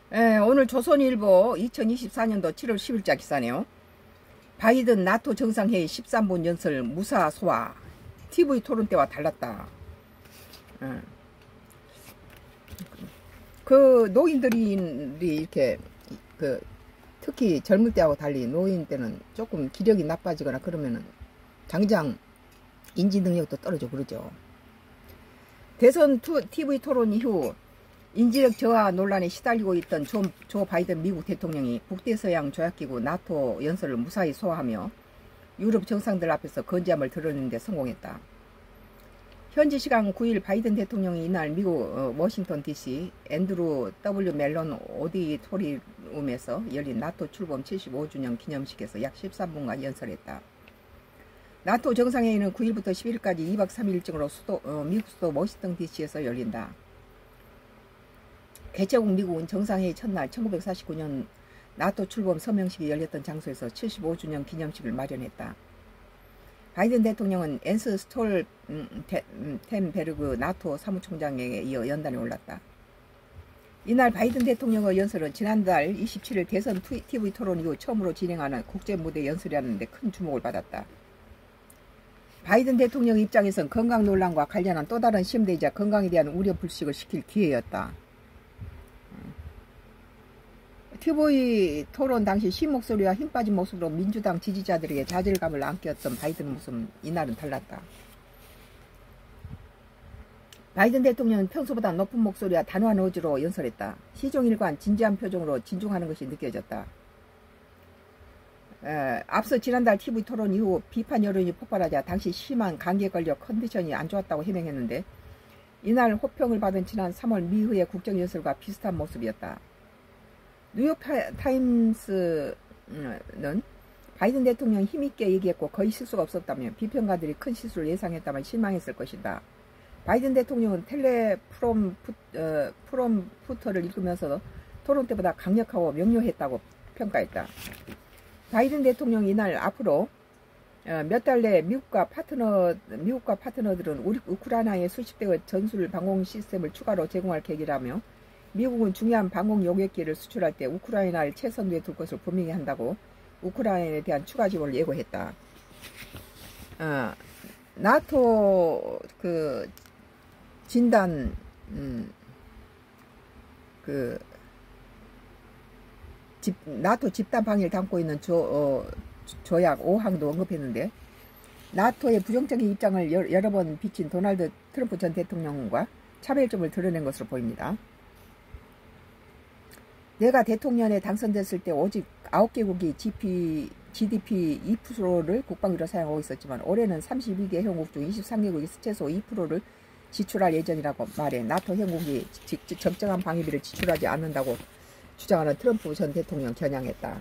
오늘 조선일보 2024년도 7월 10일자 기사네요. 바이든 나토 정상회의 13분 연설 무사 소화. TV 토론 때와 달랐다. 그 노인들이 이렇게 특히 젊을 때하고 달리 노인 때는 조금 기력이 나빠지거나 그러면은 당장 인지 능력도 떨어져 그러죠. 대선 TV 토론 이후 인지력 저하 논란에 시달리고 있던 조 바이든 미국 대통령이 북대서양 조약기구 나토 연설을 무사히 소화하며 유럽 정상들 앞에서 건재함을 드러내는 데 성공했다. 현지 시간 9일 바이든 대통령이 이날 미국 워싱턴 DC 앤드루 W 멜론 오디토리움에서 열린 나토 출범 75주년 기념식에서 약 13분간 연설했다. 나토 정상회의는 9일부터 11일까지 2박 3일 일정으로 미국 수도 워싱턴 DC에서 열린다. 개최국 미국은 정상회의 첫날 1949년 나토 출범 서명식이 열렸던 장소에서 75주년 기념식을 마련했다. 바이든 대통령은 앤스 스톨텐베르그 나토 사무총장에게 이어 연단에 올랐다. 이날 바이든 대통령의 연설은 지난달 27일 대선 TV 토론 이후 처음으로 진행하는 국제무대 연설이라는 데 큰 주목을 받았다. 바이든 대통령 입장에선 건강 논란과 관련한 또 다른 시험대이자 건강에 대한 우려 불식을 시킬 기회였다. TV 토론 당시 신 목소리와 힘 빠진 모습으로 민주당 지지자들에게 좌절감을 안겼던 바이든 모습은 이날은 달랐다. 바이든 대통령은 평소보다 높은 목소리와 단호한 어조로 연설했다. 시종일관 진지한 표정으로 진중하는 것이 느껴졌다. 앞서 지난달 TV 토론 이후 비판 여론이 폭발하자 당시 심한 감기에 걸려 컨디션이 안 좋았다고 해명했는데 이날 호평을 받은 지난 3월 미의회 국정연설과 비슷한 모습이었다. 뉴욕 타임스는 바이든 대통령 힘있게 얘기했고 거의 실수가 없었다며 비평가들이 큰 실수를 예상했다면 실망했을 것이다. 바이든 대통령은 텔레프롬프터를 읽으면서도 토론 때보다 강력하고 명료했다고 평가했다. 바이든 대통령이 이날 앞으로 몇 달 내 미국과 파트너들은 우크라이나에 수십 대의 전술 방공 시스템을 추가로 제공할 계획이라며 미국은 중요한 방공 요격기를 수출할 때 우크라이나를 최선두에 둘 것을 분명히 한다고 우크라이나에 대한 추가 지원을 예고했다. 나토 진단 나토 집단 방위를 담고 있는 조약 5항도 언급했는데 나토의 부정적인 입장을 여러 번 비친 도널드 트럼프 전 대통령과 차별점을 드러낸 것으로 보입니다. 내가 대통령에 당선됐을 때 오직 9개국이 GDP 2%를 국방비로 사용하고 있었지만 올해는 32개 회원국 중 23개국이 최소 2%를 지출할 예정이라고 말해 나토 회원국이 적정한 방위비를 지출하지 않는다고 주장하는 트럼프 전 대통령 겨냥했다.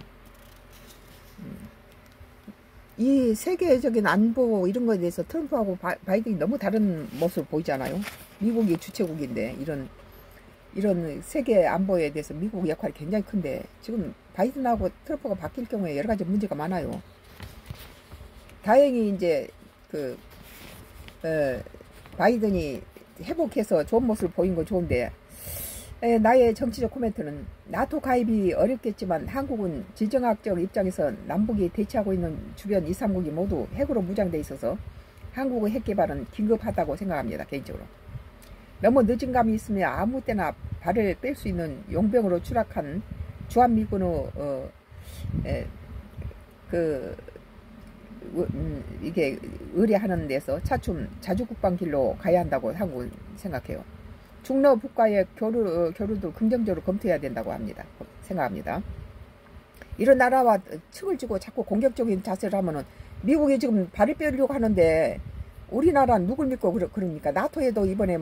이 세계적인 안보 이런 거에 대해서 트럼프하고 바이든이 너무 다른 모습을 보이잖아요. 미국이 주체국인데 이런 세계 안보에 대해서 미국 역할이 굉장히 큰데 지금 바이든하고 트럼프가 바뀔 경우에 여러 가지 문제가 많아요. 다행히 이제 바이든이 회복해서 좋은 모습을 보인 건 좋은데 나의 정치적 코멘트는 나토 가입이 어렵겠지만 한국은 지정학적 입장에서 남북이 대치하고 있는 주변 2, 3국이 모두 핵으로 무장돼 있어서 한국의 핵 개발은 긴급하다고 생각합니다. 개인적으로. 너무 늦은 감이 있으며 아무 때나 발을 뺄 수 있는 용병으로 추락한 주한미군의 이게 의뢰하는 데서 차츰 자주국방 길로 가야 한다고 한국은 생각해요. 중러 북과의 교류도 긍정적으로 검토해야 된다고 생각합니다. 이런 나라와 층을 지고 자꾸 공격적인 자세를 하면은 미국이 지금 발을 빼려고 하는데 우리나라는 누굴 믿고 그러니까 나토에도 이번에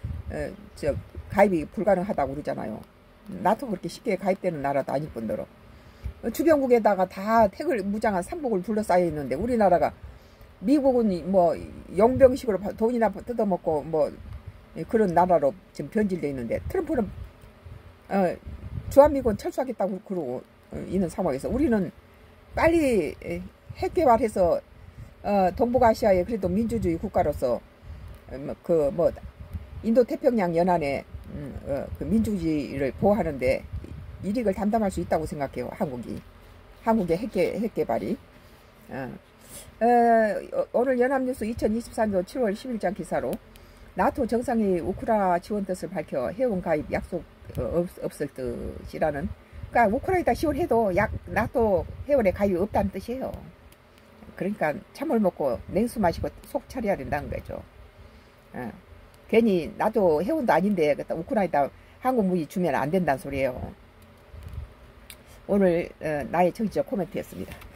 가입이 불가능하다고 그러잖아요. 나토 그렇게 쉽게 가입되는 나라도 아닐 뿐더러 주변국에다가 다 핵을 무장한 삼국을 둘러싸여 있는데 우리나라가 미국은 뭐 용병식으로 돈이나 뜯어먹고 뭐 그런 나라로 지금 변질되어 있는데 트럼프는 주한미군 철수하겠다고 그러고 있는 상황에서 우리는 빨리 핵 개발해서 동북아시아의 그래도 민주주의 국가로서 인도 태평양 연안에 그 민주주의를 보호하는데 이익을 담당할 수 있다고 생각해요. 한국의 핵개발이. 오늘 연합뉴스 2024년 7월 10일장 기사로 나토 정상이 우크라 지원 뜻을 밝혀 회원 가입 약속 없을 뜻이라는, 그러니까 우크라이나 지원해도 나토 회원에 가입이 없다는 뜻이에요. 그러니까 참을 먹고 냉수 마시고 속 차려야 된다는 거죠. 괜히 나도 회원도 아닌데 우크라이나 한국 무기 주면 안 된다는 소리예요. 오늘 나의 정치적 코멘트였습니다.